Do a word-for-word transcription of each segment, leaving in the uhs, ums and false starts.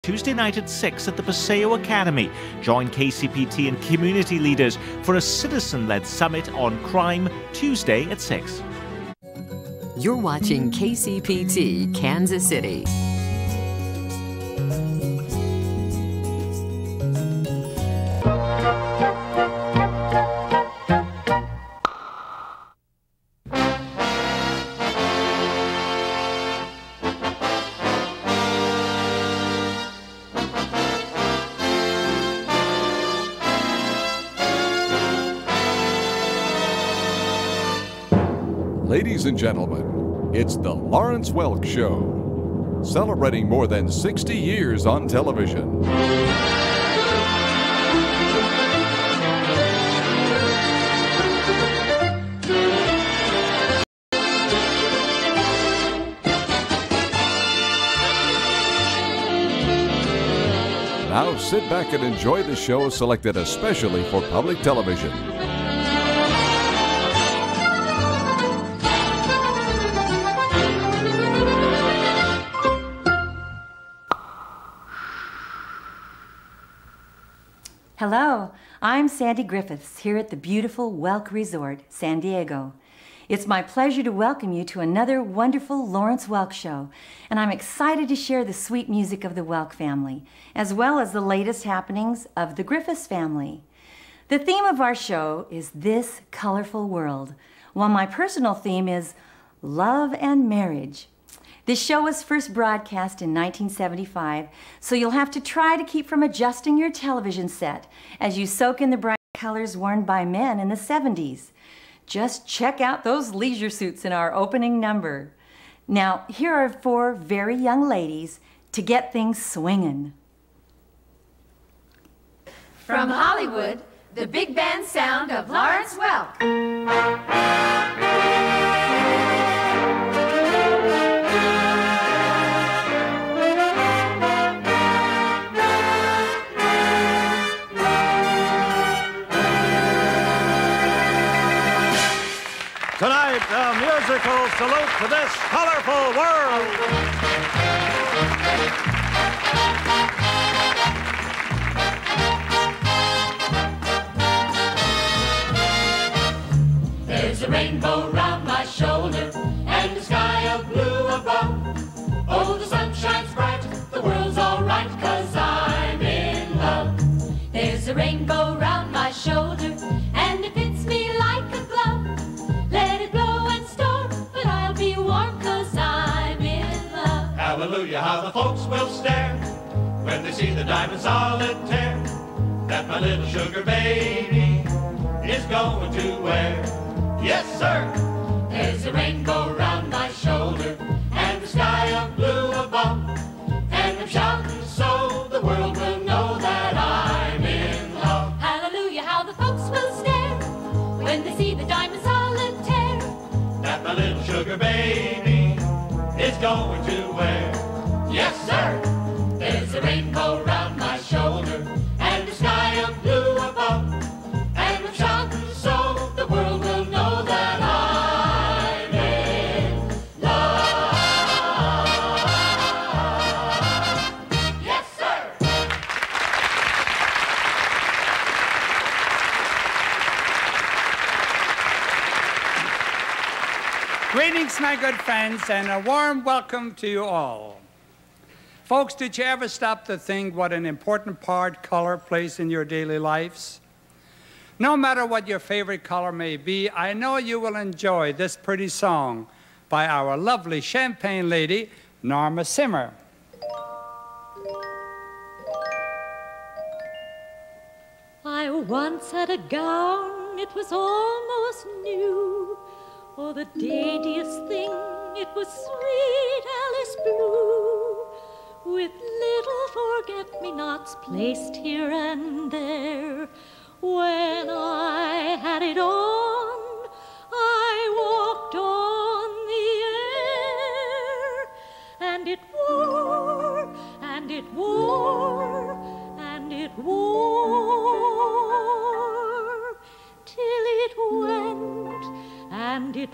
Tuesday night at six at the Paseo Academy. Join K C P T and community leaders for a citizen-led summit on crime Tuesday at six. You're watching K C P T Kansas City. Ladies and gentlemen, it's the Lawrence Welk Show, celebrating more than sixty years on television. Now sit back and enjoy the show selected especially for public television. Hello, I'm Sandi Griffiths here at the beautiful Welk Resort, San Diego. It's my pleasure to welcome you to another wonderful Lawrence Welk show, and I'm excited to share the sweet music of the Welk family, as well as the latest happenings of the Griffiths family. The theme of our show is This Colorful World, while my personal theme is Love and Marriage. This show was first broadcast in nineteen seventy-five, so you'll have to try to keep from adjusting your television set as you soak in the bright colors worn by men in the seventies. Just check out those leisure suits in our opening number. Now, here are four very young ladies to get things swinging. From Hollywood, the big band sound of Lawrence Welk. Tonight, a musical salute to this colorful world. There's a rainbow round my shoulder and the sky of blue above. Oh, the sun shines bright, the world's all right, 'cause I'm in love. There's a rainbow round my shoulder and it fits me like a glove. Let it blow and storm, but I'll be warm 'cause I'm in love. Hallelujah, how the folks will stare when they see the diamond solitaire that my little sugar baby is going to wear. Yes, sir! There's a rainbow round my shoulder and the sky of blue above. And I'm shouting so the world will know that I'm in love. Hallelujah, how the folks will stare when they see the diamond solitaire That my little sugar baby is going to wear. Yes, sir! There's a rainbow round my shoulder and the sky of blue above. And I'm shouting so the world will know that I'm in love. Yes, sir! Greetings, my good friends, and a warm welcome to you all. Folks, did you ever stop to think what an important part color plays in your daily lives? No matter what your favorite color may be, I know you will enjoy this pretty song by our lovely champagne lady, Norma Zimmer. I once had a gown, it was almost new. Oh, the daintiest thing, it was sweet Alice blue, with little forget-me-nots placed here and there. When I had it on, I walked on the air, and it wore, and it wore, and it wore, till it went, and it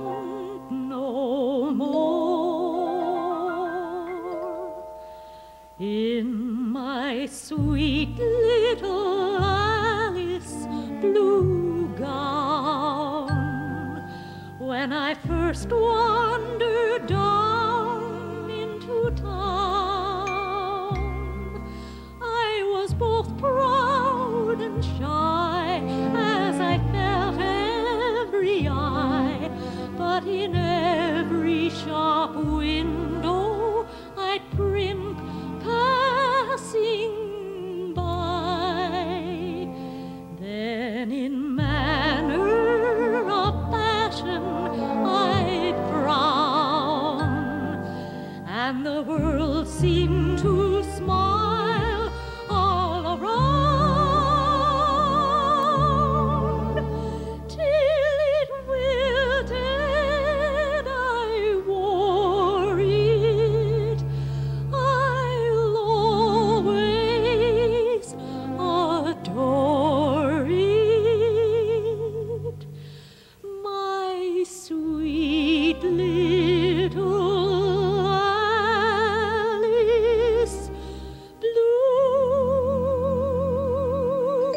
wasn't no more. In my sweet little Alice blue gown, when I first wandered down into town, I was both proud and shy as I felt every eye, but in every shop window I'd primp passing by. Then in manner of fashion I'd frown, and the world seemed to smile all around, till it wilted, I wore it. I'll always adore it, my sweet little Alice blue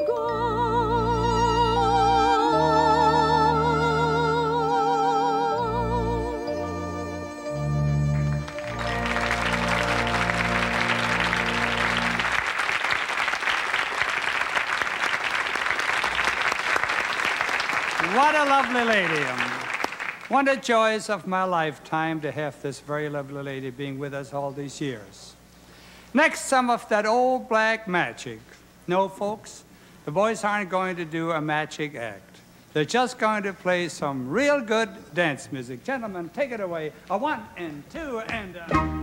What a lovely lady. One of the joys of my lifetime to have this very lovely lady being with us all these years. Next, some of that old black magic. No, folks, the boys aren't going to do a magic act. They're just going to play some real good dance music. Gentlemen, take it away. A one and two and a...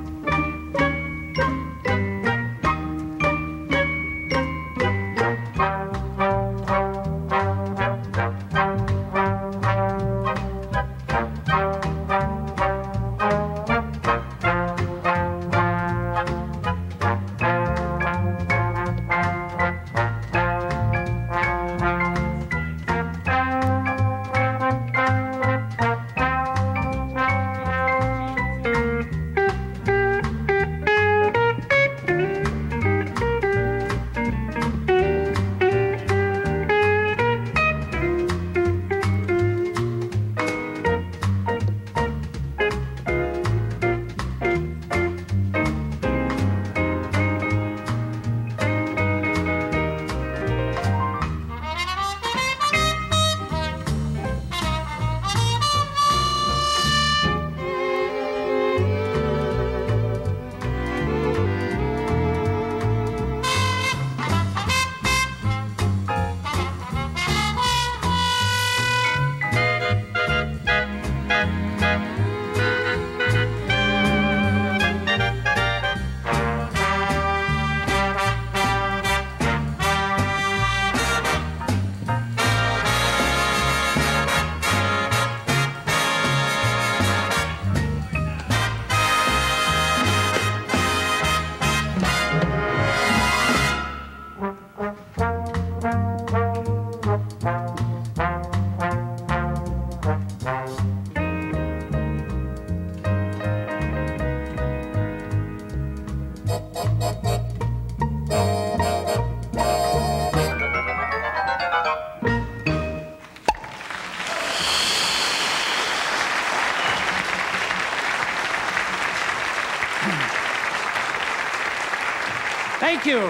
Thank you.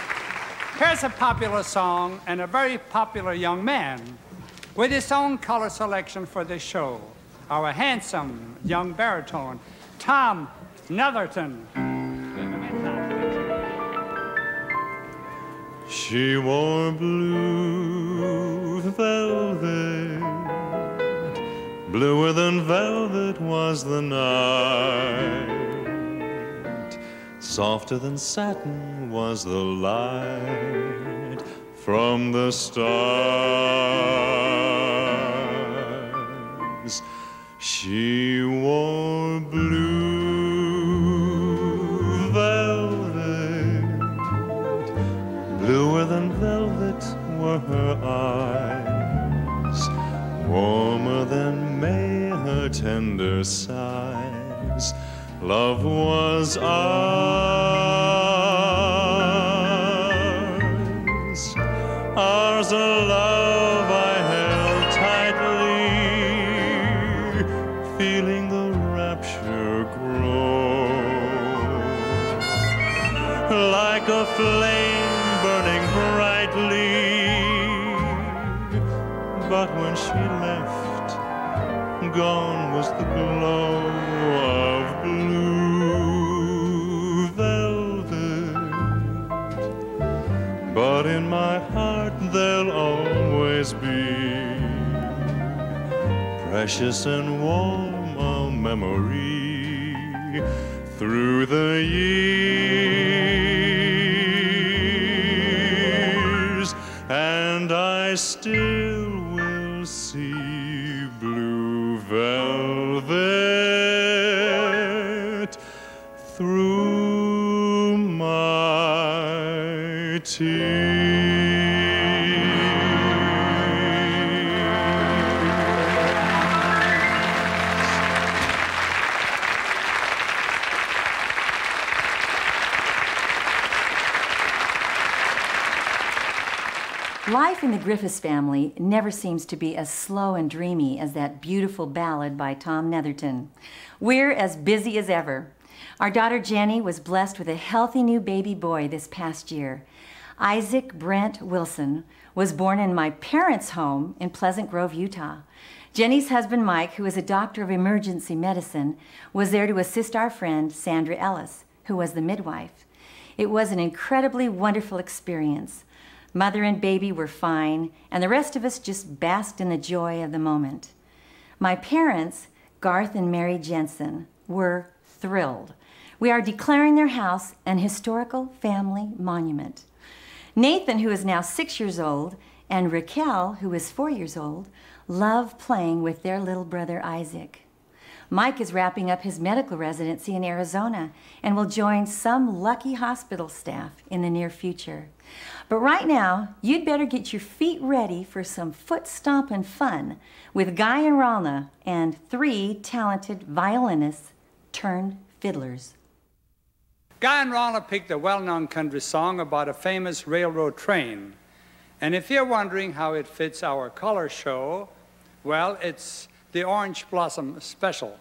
Here's a popular song and a very popular young man with his own color selection for this show. Our handsome young baritone, Tom Netherton. She wore blue velvet, bluer than velvet was the night, softer than satin was the light from the stars. She wore blue velvet, bluer than velvet were her eyes, warmer than May her tender sighs. Love was ours. was a love I held tightly, feeling the rapture grow, like a flame burning brightly. But when she left, gone was the glow of blue velvet. But in my heart there'll always be precious and warm a memory through the years, and I still will see blue velvet through my tears. Life in the Griffiths family never seems to be as slow and dreamy as that beautiful ballad by Tom Netherton. We're as busy as ever. Our daughter Jenny was blessed with a healthy new baby boy this past year. Isaac Brent Wilson was born in my parents' home in Pleasant Grove, Utah. Jenny's husband Mike, who is a doctor of emergency medicine, was there to assist our friend Sandra Ellis, who was the midwife. It was an incredibly wonderful experience. Mother and baby were fine, and the rest of us just basked in the joy of the moment. My parents, Garth and Mary Jensen, were thrilled. We are declaring their house an historical family monument. Nathan, who is now six years old, and Raquel, who is four years old, love playing with their little brother Isaac. Mike is wrapping up his medical residency in Arizona and will join some lucky hospital staff in the near future. But right now, you'd better get your feet ready for some foot stomping fun with Guy and Ralna and three talented violinists turned fiddlers. Guy and Ralna picked a well-known country song about a famous railroad train. And if you're wondering how it fits our color show, well, it's the Orange Blossom Special.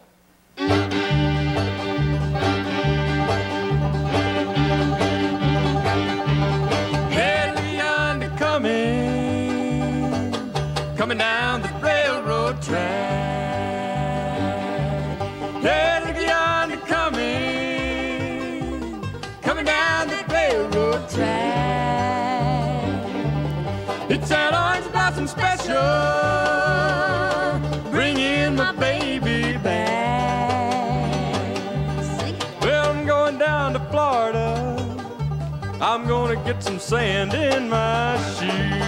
Coming down the railroad track. Yeah, look yonder coming, coming down the railroad track. It's that Orange Blossom Special, bringing my baby back. Well, I'm going down to Florida, I'm gonna get some sand in my shoes.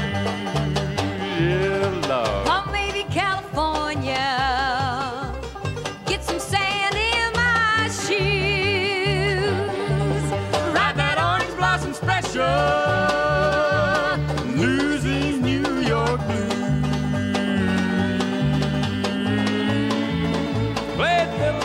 Or maybe California, get some sand in my shoes. Ride that Orange Blossom Special, losing New York blues. Play it, Delo.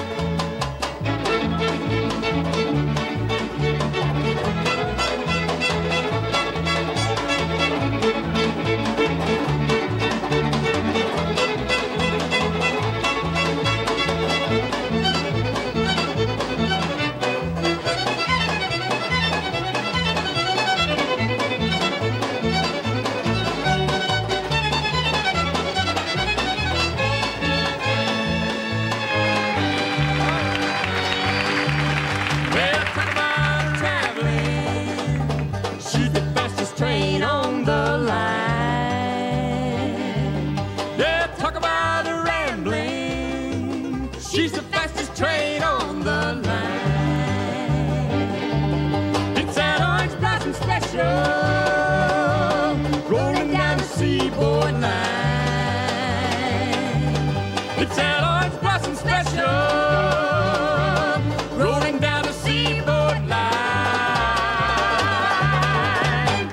Rolling down the seaboard line. It's that Orange Blossom Special, rolling down the seaboard line.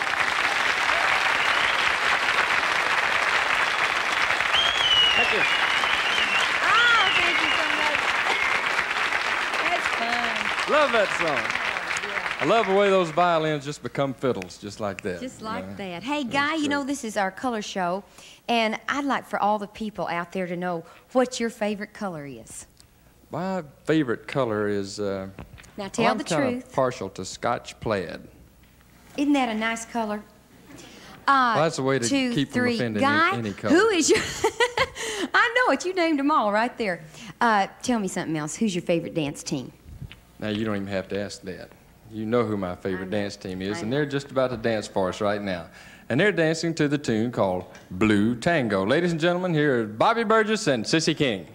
Thank you. Oh, thank you so much. That's fun. Love that song. Oh, yeah. I love the way those violins just become fiddles, just like that. Just like uh, that. Hey, Guy, you know, this is our color show, and I'd like for all the people out there to know what your favorite color is. My favorite color is, uh, Now, tell well, I'm the kinda truth. partial to Scotch plaid. Isn't that a nice color? Uh, Well, that's a way to two, keep from three. offending Guy, any- any color. who is your... I know it. You named them all right there. Uh, tell me something else. Who's your favorite dance team? Now, you don't even have to ask that. You know who my favorite dance team is, and they're just about to dance for us right now. And they're dancing to the tune called Blue Tango. Ladies and gentlemen, here are Bobby Burgess and Cissy King.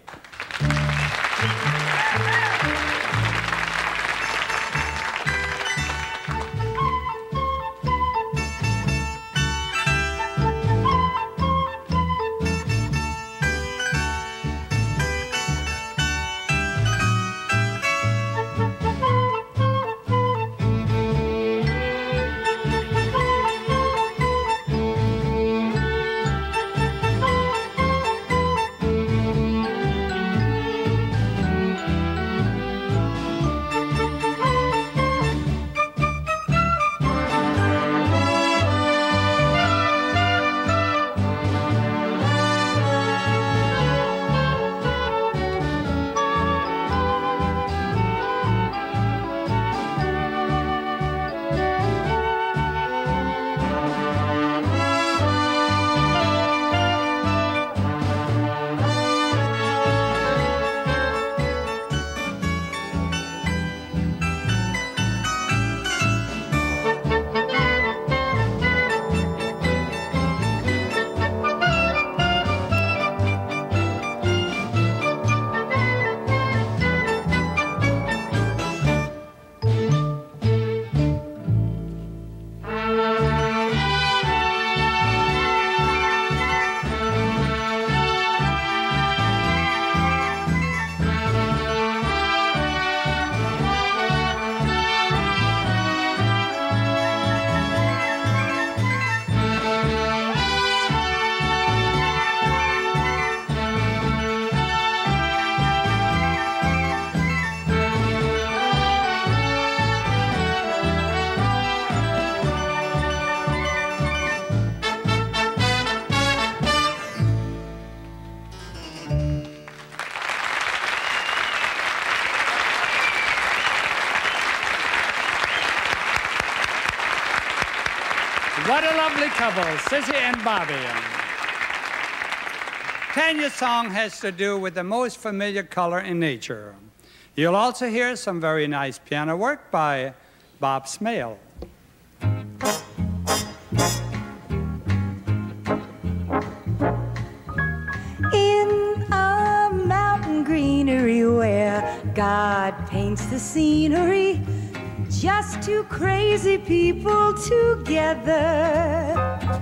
What a lovely couple, Cissy and Bobby. Tanya's song has to do with the most familiar color in nature. You'll also hear some very nice piano work by Bob Smale. In a mountain greenery where God paints the scenery, just two crazy people together.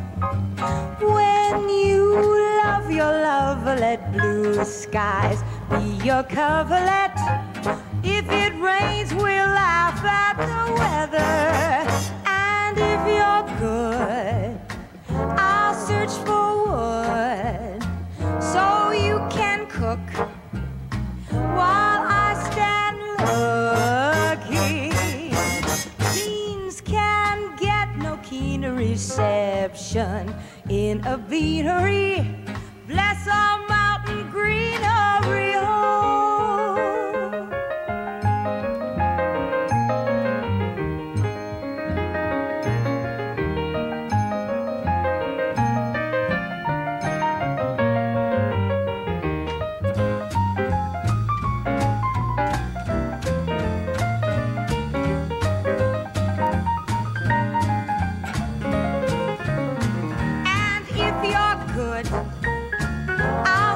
When you love your lover, let blue skies be your coverlet. If it rains, we'll laugh at the weather. And if you're good, I'll search for wood so you can cook while I stand looking. Beans can get no keener reception in a beanery. Bless our mountain greenery home. And if you're good, I'll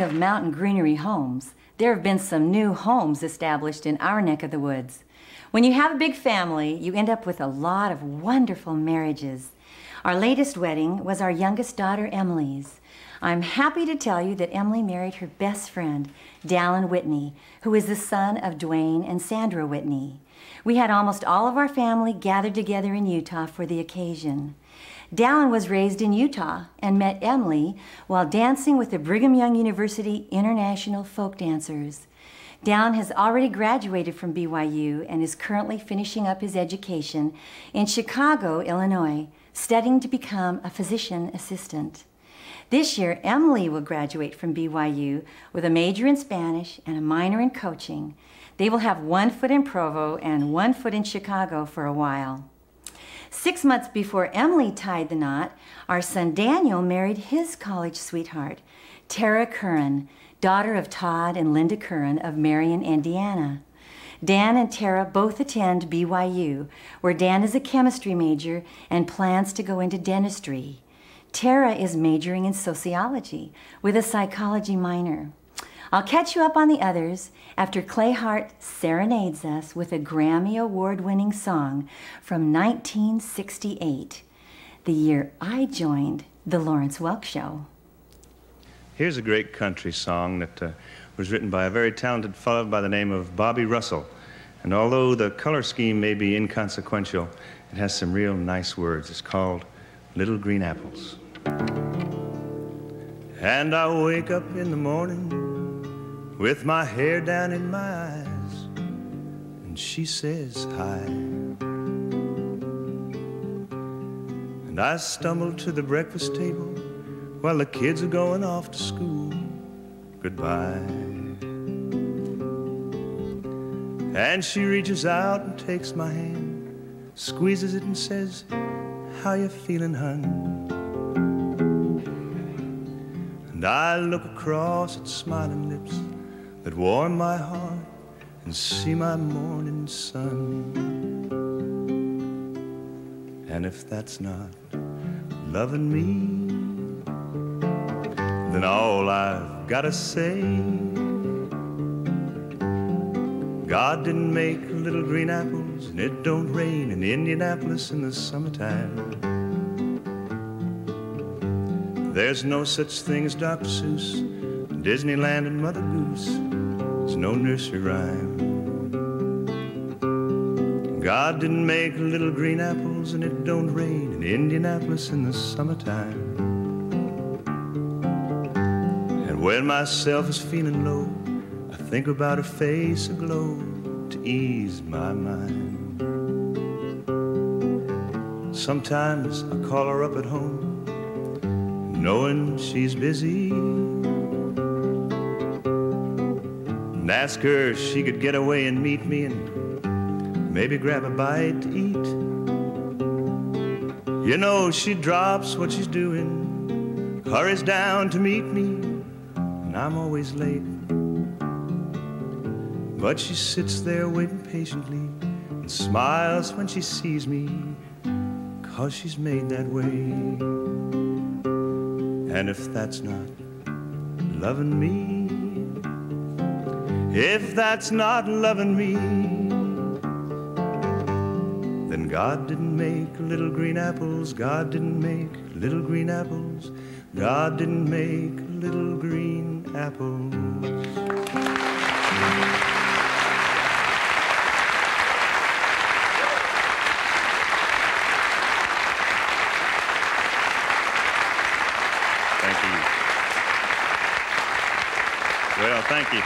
of mountain greenery homes, there have been some new homes established in our neck of the woods. When you have a big family, you end up with a lot of wonderful marriages. Our latest wedding was our youngest daughter, Emily's. I'm happy to tell you that Emily married her best friend, Dallin Whitney, who is the son of Dwayne and Sandra Whitney. We had almost all of our family gathered together in Utah for the occasion. Dallin was raised in Utah and met Emily while dancing with the Brigham Young University International Folk Dancers. Dallin has already graduated from B Y U and is currently finishing up his education in Chicago, Illinois, studying to become a physician assistant. This year, Emily will graduate from B Y U with a major in Spanish and a minor in coaching. They will have one foot in Provo and one foot in Chicago for a while. Six months before Emily tied the knot, our son Daniel married his college sweetheart, Tara Curran, daughter of Todd and Linda Curran of Marion, Indiana. Dan and Tara both attend B Y U, where Dan is a chemistry major and plans to go into dentistry. Tara is majoring in sociology with a psychology minor. I'll catch you up on the others after Clay Hart serenades us with a Grammy Award-winning song from nineteen sixty-eight, the year I joined the Lawrence Welk Show. Here's a great country song that uh, was written by a very talented fellow by the name of Bobby Russell. And although the color scheme may be inconsequential, it has some real nice words. It's called Little Green Apples. And I wake up in the morning with my hair down in my eyes, and she says hi. And I stumble to the breakfast table while the kids are going off to school. Goodbye. And she reaches out and takes my hand, squeezes it and says, how you feeling, hun? And I look across at smiling lips that warm my heart and see my morning sun. And if that's not loving me, then all I've gotta say, God didn't make little green apples, and it don't rain in Indianapolis in the summertime. There's no such thing as Doctor Seuss, Disneyland and Mother Goose. There's no nursery rhyme. God didn't make little green apples, and it don't rain in Indianapolis in the summertime. And when myself is feeling low, I think about her face aglow to ease my mind. Sometimes I call her up at home, knowing she's busy, and ask her if she could get away and meet me and maybe grab a bite to eat. You know, she drops what she's doing, hurries down to meet me, and I'm always late. But she sits there waiting patiently and smiles when she sees me, 'cause she's made that way. And if that's not loving me, if that's not loving me, then God didn't make little green apples, God didn't make little green apples, God didn't make little green apples. Well, thank you.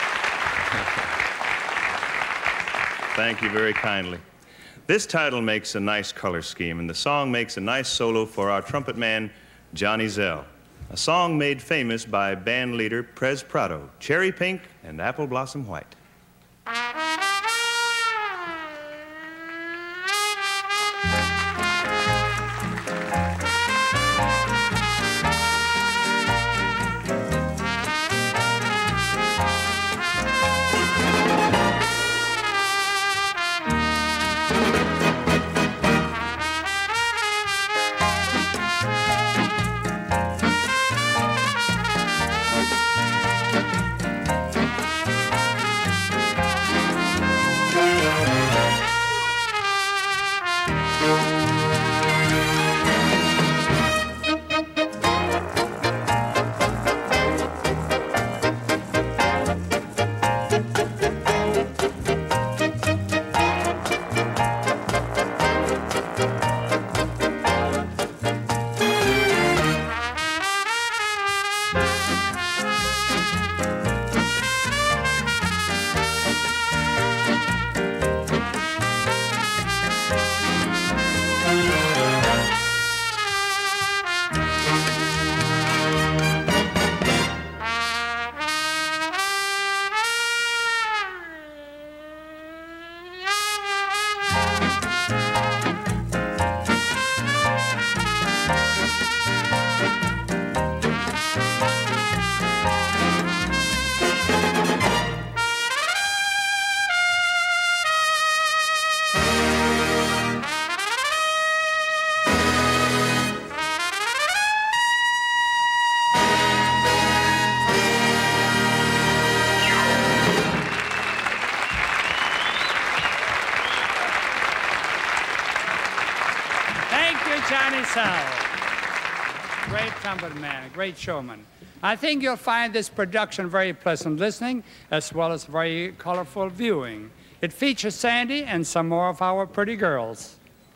Thank you very kindly. This title makes a nice color scheme, and the song makes a nice solo for our trumpet man, Johnny Zell. A song made famous by band leader Prez Prado, Cherry Pink and Apple Blossom White. Zell. Great trumpet man, a great showman. I think you'll find this production very pleasant listening, as well as very colorful viewing. It features Sandy and some more of our pretty girls.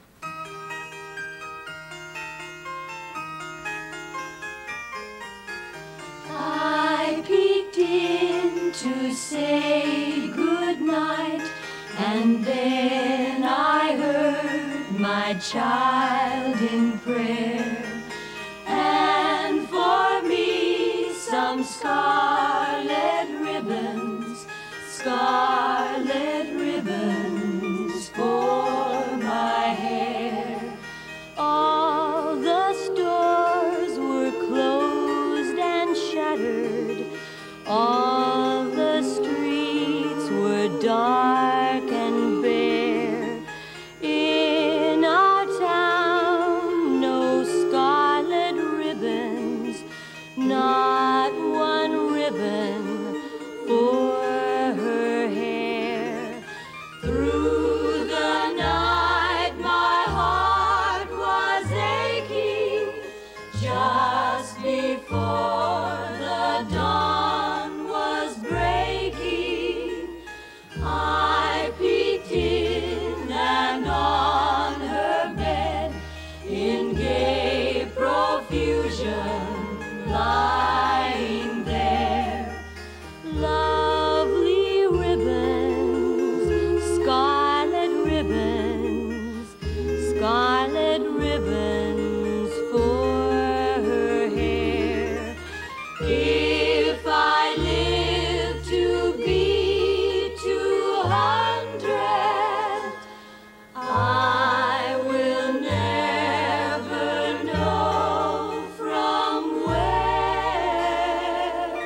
I peeked in to say goodnight, and then I heard my child in prayer. And for me some scarlet ribbons, scarlet ribbons for my hair. All the stores were closed and shuttered, all the streets were dark and bare. In our town, no scarlet ribbons, not one ribbon for her hair. Through the night my heart was aching, just before the dawn was breaking. I peeked in, and on her bed, in gay profusion, lying there, lovely ribbons, scarlet ribbons, scarlet ribbons for her hair. If I live to be two hundred, I will never know from where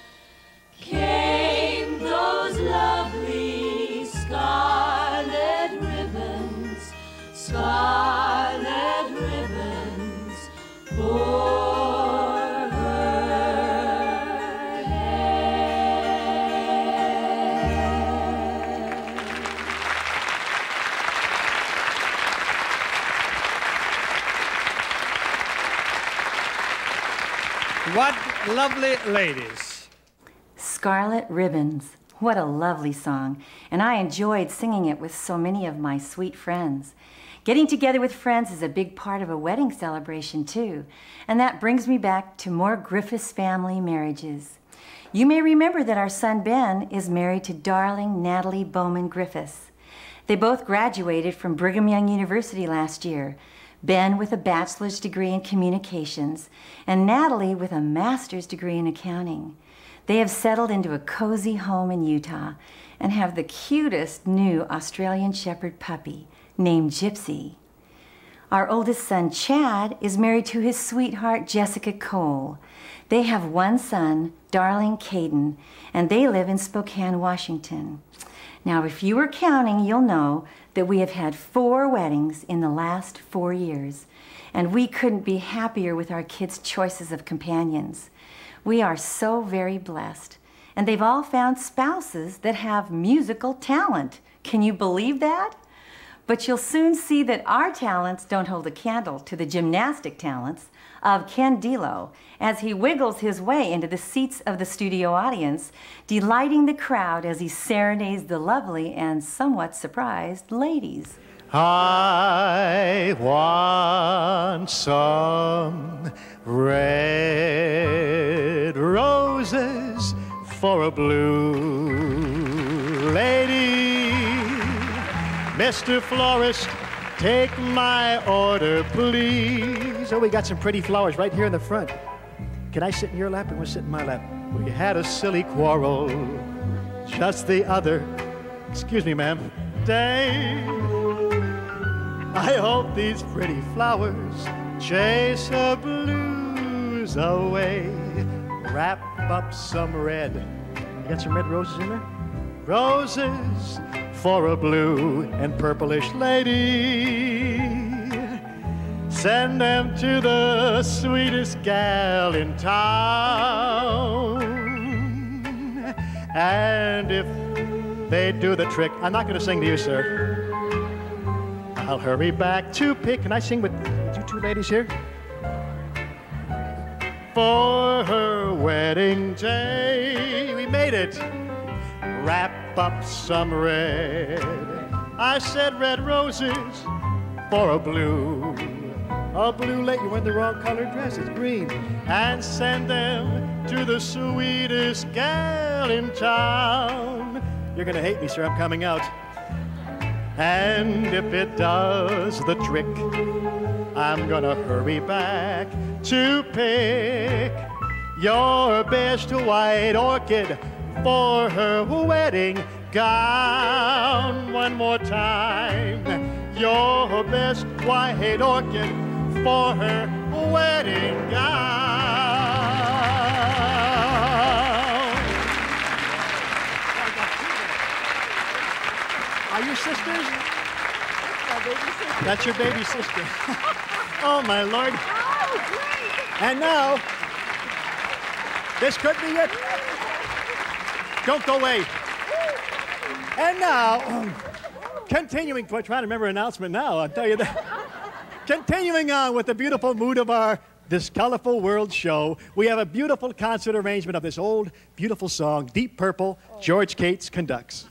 came those lovely scarlet ribbons, scarlet ribbons for her hair. What lovely ladies. Scarlet Ribbons. What a lovely song. And I enjoyed singing it with so many of my sweet friends. Getting together with friends is a big part of a wedding celebration too. And that brings me back to more Griffiths family marriages. You may remember that our son Ben is married to darling Natalie Bowman Griffiths. They both graduated from Brigham Young University last year. Ben with a bachelor's degree in communications, and Natalie with a master's degree in accounting. They have settled into a cozy home in Utah and have the cutest new Australian Shepherd puppy named Gypsy. Our oldest son, Chad, is married to his sweetheart, Jessica Cole. They have one son, darling Caden, and they live in Spokane, Washington. Now, if you were counting, you'll know that we have had four weddings in the last four years, and we couldn't be happier with our kids' choices of companions. We are so very blessed, and they've all found spouses that have musical talent. Can you believe that? But you'll soon see that our talents don't hold a candle to the gymnastic talents of Ken Delo as he wiggles his way into the seats of the studio audience, delighting the crowd as he serenades the lovely and somewhat surprised ladies. I want some red roses for a blue lady. Mister Florist, take my order, please. Oh, we got some pretty flowers right here in the front. Can I sit in your lap and we'll sit in my lap? We had a silly quarrel just the other, excuse me, ma'am, day. I hope these pretty flowers chase the blues away. Wrap up some red. You got some red roses in there? Roses for a blue and purplish lady. Send them to the sweetest gal in town. And if they do the trick, I'm not going to sing to you, sir. I'll hurry back to pick. Can I sing with, with you two? two ladies here. For her wedding day, we made it. Wrap up some red. I said red roses for a blue. A blue lady, you're wearing the wrong colored dress, it's green. And send them to the sweetest gal in town. You're gonna hate me, sir, I'm coming out. And if it does the trick, I'm gonna hurry back to pick your best white orchid for her wedding gown. One more time, your best white orchid for her wedding gown. Are you sisters? That's your baby sister. Oh, my Lord. Oh, great. And now, this could be it. Don't go away. And now, continuing, we're trying to remember an announcement now, I'll tell you that. Continuing on with the beautiful mood of our This Colorful World show, we have a beautiful concert arrangement of this old, beautiful song, Deep Purple, George Cates conducts.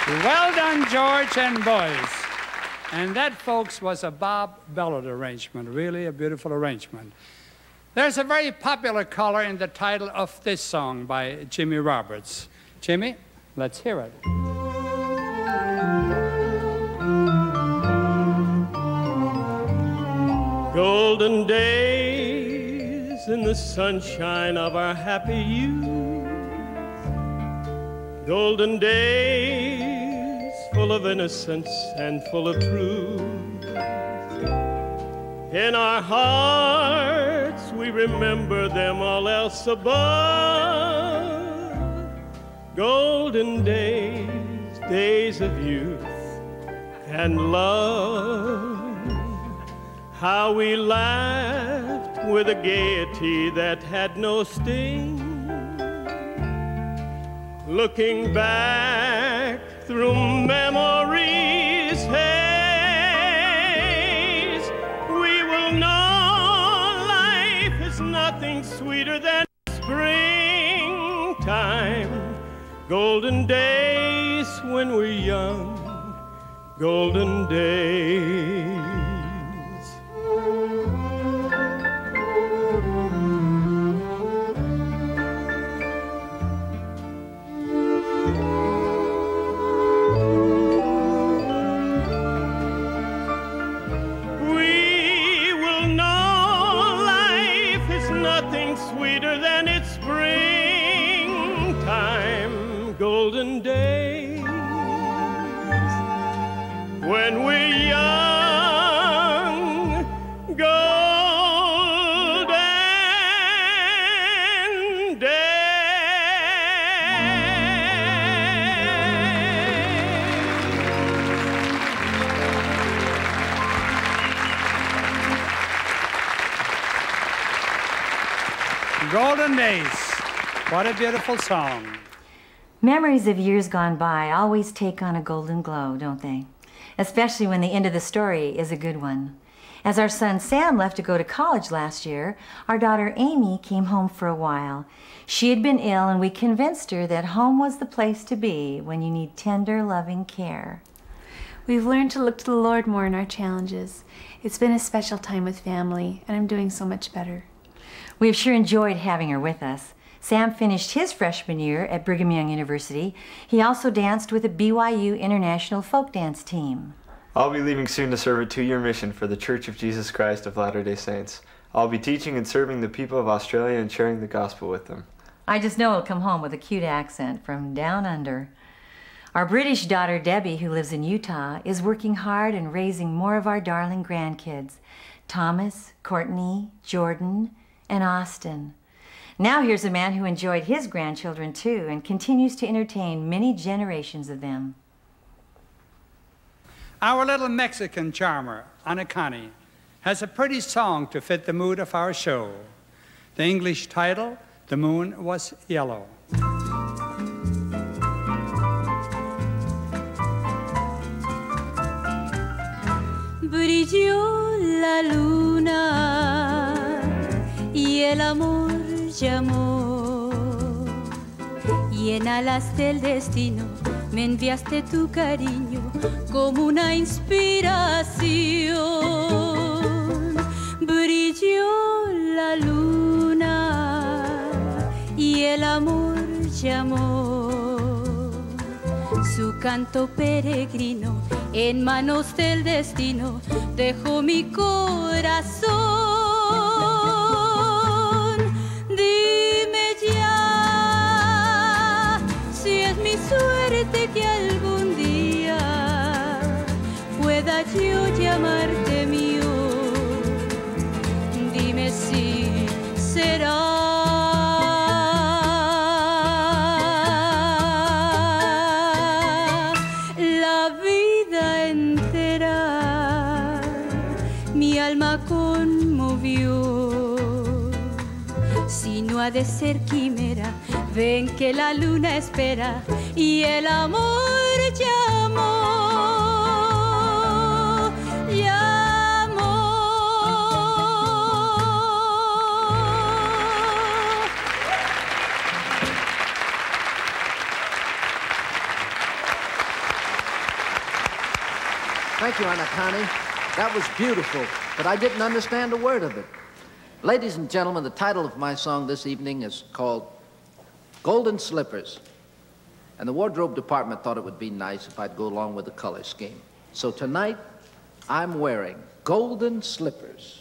Well done, George and boys. And that, folks, was a Bob Ballard arrangement, really a beautiful arrangement. There's a very popular color in the title of this song by Jimmy Roberts. Jimmy, let's hear it. Golden days in the sunshine of our happy youth. Golden days full of innocence and full of truth. In our hearts we remember them, all else above. Golden days, days of youth and love. How we laughed with a gaiety that had no sting. Looking back through memories' haze, we will know life is nothing sweeter than springtime. Golden days when we're young, golden days. Golden days when we're young, golden days. Golden days. What a beautiful song. Memories of years gone by always take on a golden glow, don't they? Especially when the end of the story is a good one. As our son Sam left to go to college last year, our daughter Amy came home for a while. She had been ill, and we convinced her that home was the place to be when you need tender, loving care. We've learned to look to the Lord more in our challenges. It's been a special time with family, and I'm doing so much better. We've sure enjoyed having her with us. Sam finished his freshman year at Brigham Young University. He also danced with the B Y U International Folk Dance Team. I'll be leaving soon to serve a two-year mission for the Church of Jesus Christ of Latter-day Saints. I'll be teaching and serving the people of Australia and sharing the gospel with them. I just know he'll come home with a cute accent from down under. Our British daughter Debbie, who lives in Utah, is working hard and raising more of our darling grandkids, Thomas, Courtney, Jordan, and Austin. Now here's a man who enjoyed his grandchildren too and continues to entertain many generations of them. Our little Mexican charmer, Anacani, has a pretty song to fit the mood of our show. The English title, The Moon Was Yellow. Brilló la luna y el amor llamó, y en alas del destino me enviaste tu cariño como una inspiración. Brilló la luna y el amor llamó, su canto peregrino en manos del destino dejó mi corazón. Suerte que algún día pueda yo llamarte mío. Dime si será. La vida entera mi alma conmovió. Si no ha de ser quimera, ven que la luna espera y el amor llamó, llamó. you, Anacani. That was beautiful, but I didn't understand a word of it. Ladies and gentlemen, the title of my song this evening is called Golden Slippers. And the wardrobe department thought it would be nice if I'd go along with the color scheme. So tonight, I'm wearing golden slippers.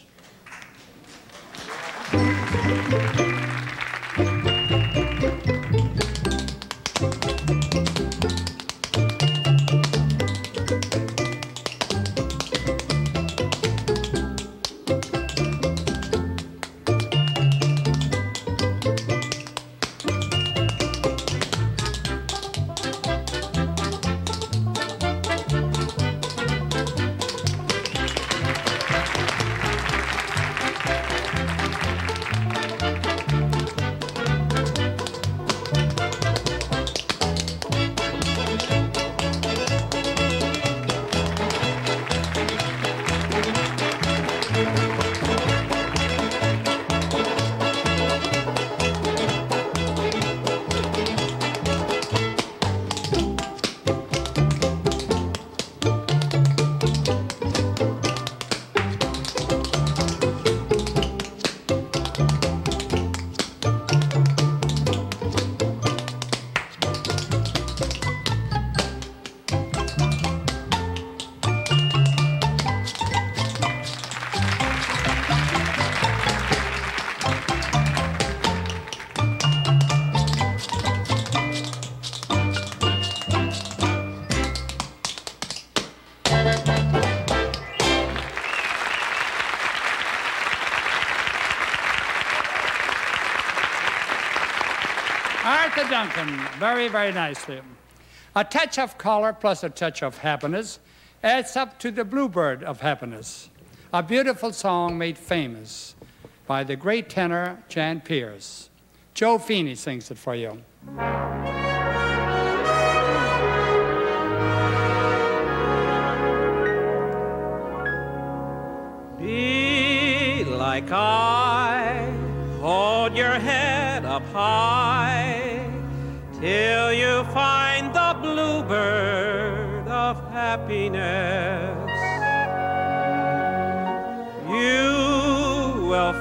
Duncan, very, very nicely. A touch of color plus a touch of happiness adds up to the bluebird of happiness. A beautiful song made famous by the great tenor Jan Pierce. Joe Feeney sings it for you. Be like I, hold your head up high, till you find the bluebird of happiness. You will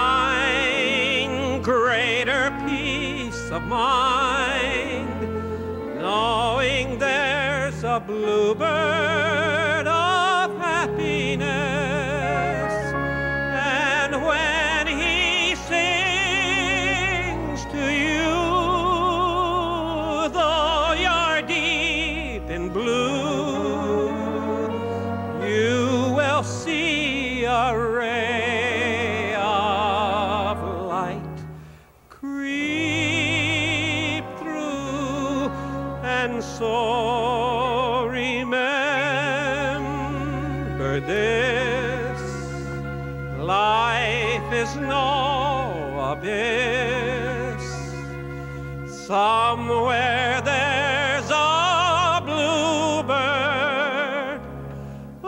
find greater peace of mind, knowing there's a bluebird of happiness. And when he sings to you, blue, you will see a ray of light creep through, and so remember this: life is no abyss. Somewhere there's a bluebird of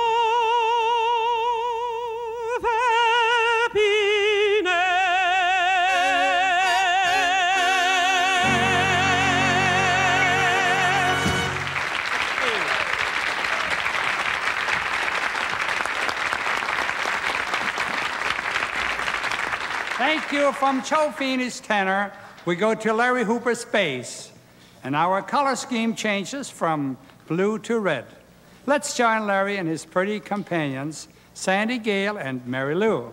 Thank you. From Joe Feeney's tenor, we go to Larry Hooper's bass, and our color scheme changes from blue to red. Let's join Larry and his pretty companions, Sandy, Gail, and Mary Lou.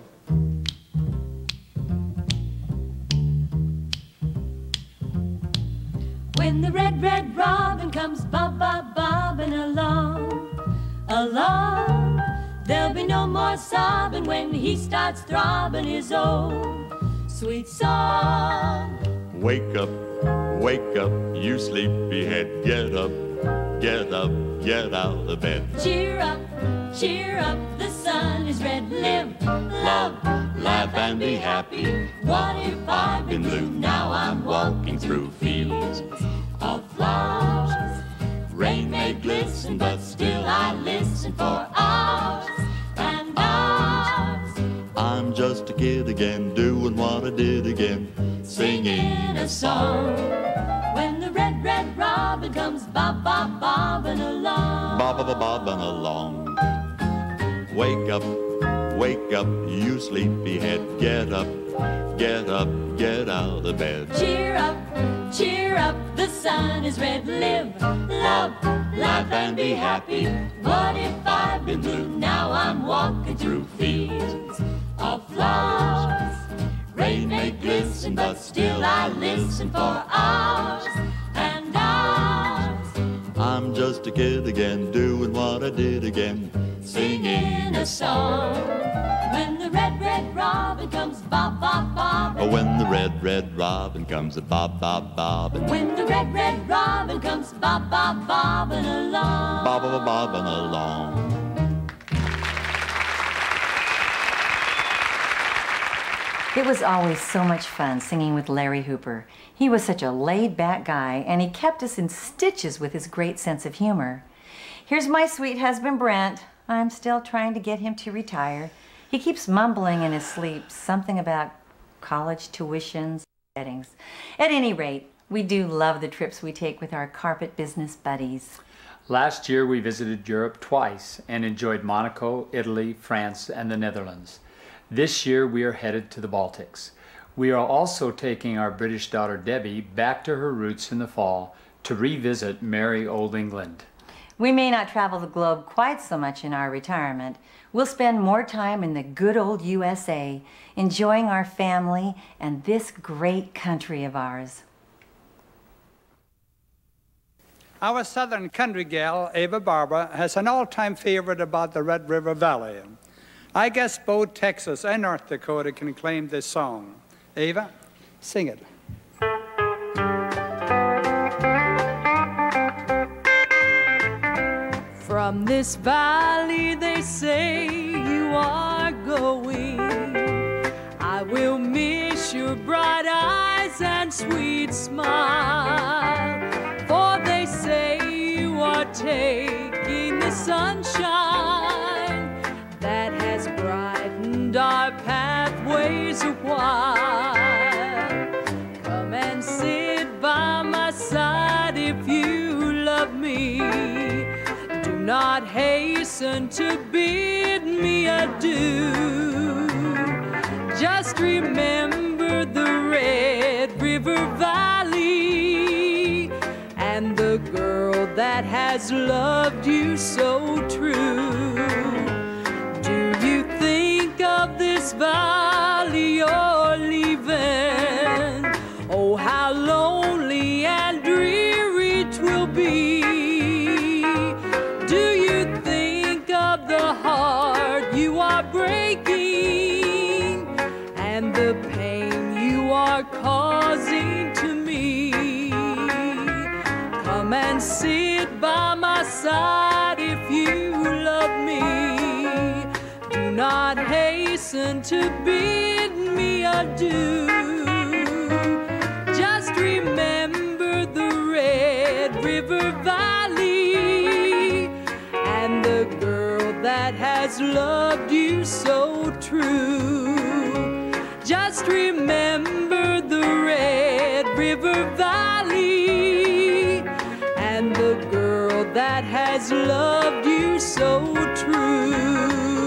When the red, red robin comes bob, bob, bobbing along, along, there'll be no more sobbing when he starts throbbing his old sweet song. Wake up, wake up, you sleepyhead, get up, get up, get out of bed. Cheer up, cheer up, the sun is red. Live, love, Laugh and be happy. what if I've been blue? Now I'm walking through fields Of flowers, rain may glisten, but still I listen for hours and hours. I'm just a kid again, doing what I did again, Singing a song. When the red, red robin comes bob, bob, bobbing along. bob-a-bobbing along. Wake up, wake up, you sleepyhead. Get up, get up, get out of bed. Cheer up, cheer up, the sun is red. Live, love, laugh and be happy. What if I've been blue? Now I'm walking through fields of flowers. Rain may glisten, but still I listen for hours and hours. I'm just a kid again, doing what I did again, Singing a song. When the red, red robin comes bob, bob, bob. Oh, when the red, red robin comes a bob, bob, bobbing. When the red, red robin comes bob, bob, bobbing along. Bob, bob, bobbing along. It was always so much fun singing with Larry Hooper. He was such a laid-back guy, and he kept us in stitches with his great sense of humor. Here's my sweet husband, Brent. I'm still trying to get him to retire. He keeps mumbling in his sleep something about college tuitions, weddings. At any rate, we do love the trips we take with our carpet business buddies. Last year, we visited Europe twice and enjoyed Monaco, Italy, France, and the Netherlands. This year, we are headed to the Baltics. We are also taking our British daughter, Debbie, back to her roots in the fall to revisit merry old England. We may not travel the globe quite so much in our retirement. We'll spend more time in the good old U S A, enjoying our family and this great country of ours. Our southern country gal, Ava Barbara, has an all-time favorite about the Red River Valley. I guess both Texas and North Dakota can claim this song. Ava, sing it. From this valley they say you are going. I will miss your bright eyes and sweet smile. For they say you are taking the sunshine that has brightened our pathways a while. Come and sit by my side if you love me. Do not hasten to bid me adieu. Just remember the Red River Valley and the girl that has loved you so true. Do you think of this valley you're leaving? Oh, how lonely and dreary 'twill be. Do you think of the heart you are breaking and the pain you are causing to me? Come and sit by my side if you love me. Do not hasten to bid me adieu. Just remember the Red River Valley and the girl that has loved you so true. Just remember the Red River Valley and the girl that has loved you so true.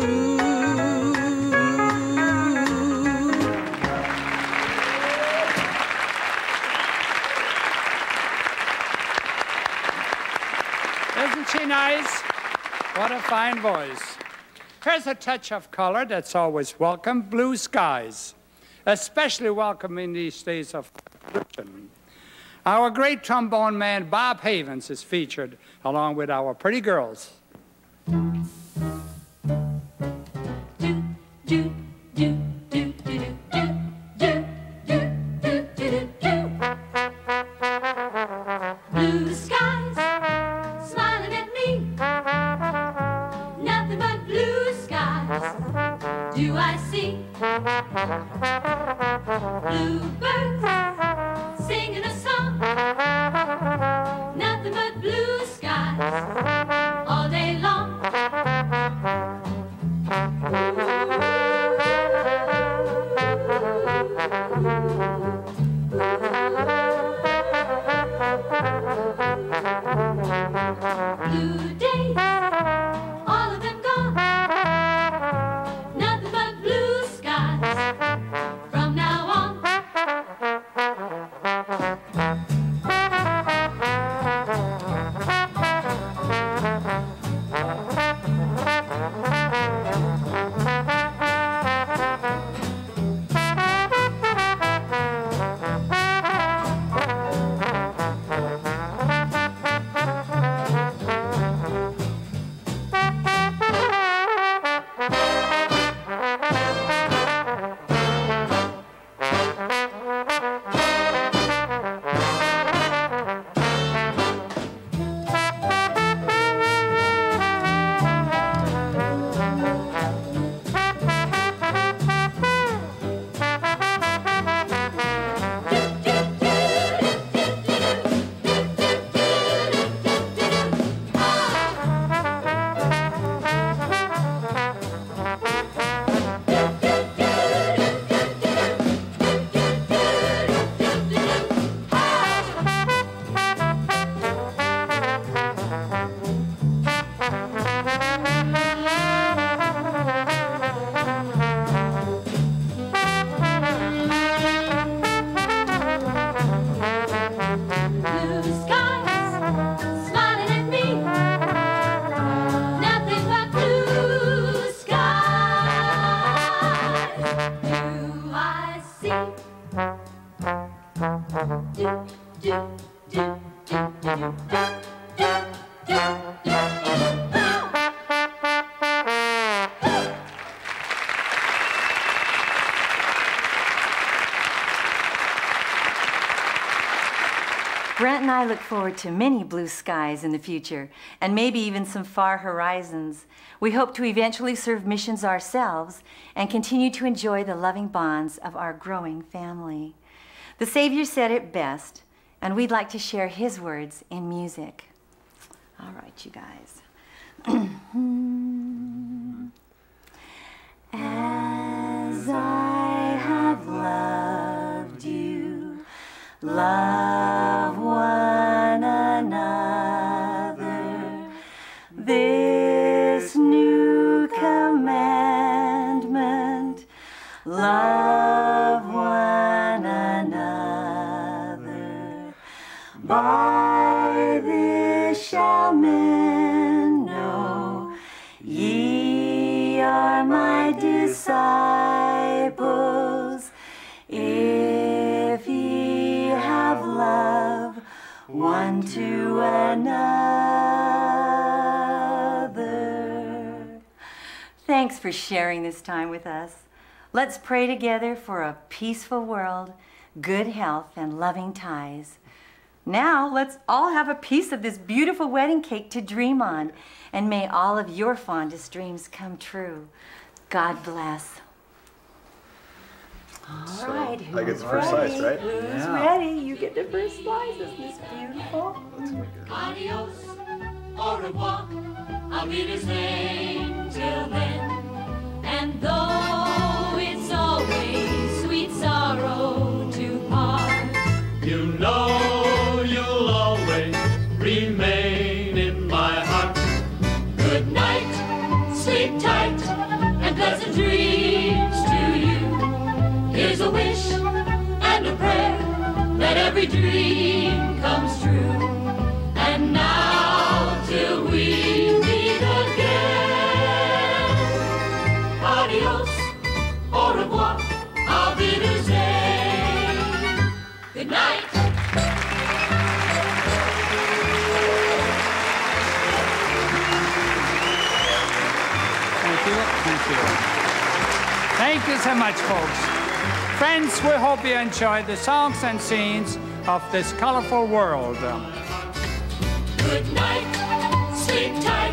Isn't she nice? What a fine voice. Here's a touch of color that's always welcome, blue skies. Especially welcome in these days of pollution. Our great trombone man, Bob Havens, is featured along with our pretty girls. Blue skies smiling at me, nothing but blue skies do I see. Bluebirds singing a song, nothing but blue skies all day long. Blue days Brent and I look forward to many blue skies in the future, and maybe even some far horizons. We hope to eventually serve missions ourselves and continue to enjoy the loving bonds of our growing family. The Savior said it best, and we'd like to share his words in music. All right, you guys. As I have loved you, love one another. This new commandment, love one another. By this shall men know ye are my disciples, if ye have love one to another. Thanks for sharing this time with us. Let's pray together for a peaceful world, good health, and loving ties. Now, let's all have a piece of this beautiful wedding cake to dream on, and may all of your fondest dreams come true. God bless. All So, right, I get who's the first ready? slice, right? Who's Yeah. ready? You get the first slice. Isn't this beautiful? Adios, au revoir, I'll be the same till then. And though it's always sweet sorrow to part, You know you'll always remain in my heart. good night, sleep tight, and pleasant dreams to you. Here's a wish and a prayer that every dream comes true. And now till we meet again, adios, au revoir, I'll be the same. Good night. Thank you. Thank you. Thank you so much, folks. Friends, we hope you enjoyed the songs and scenes of this colorful world. Good night, sleep tight.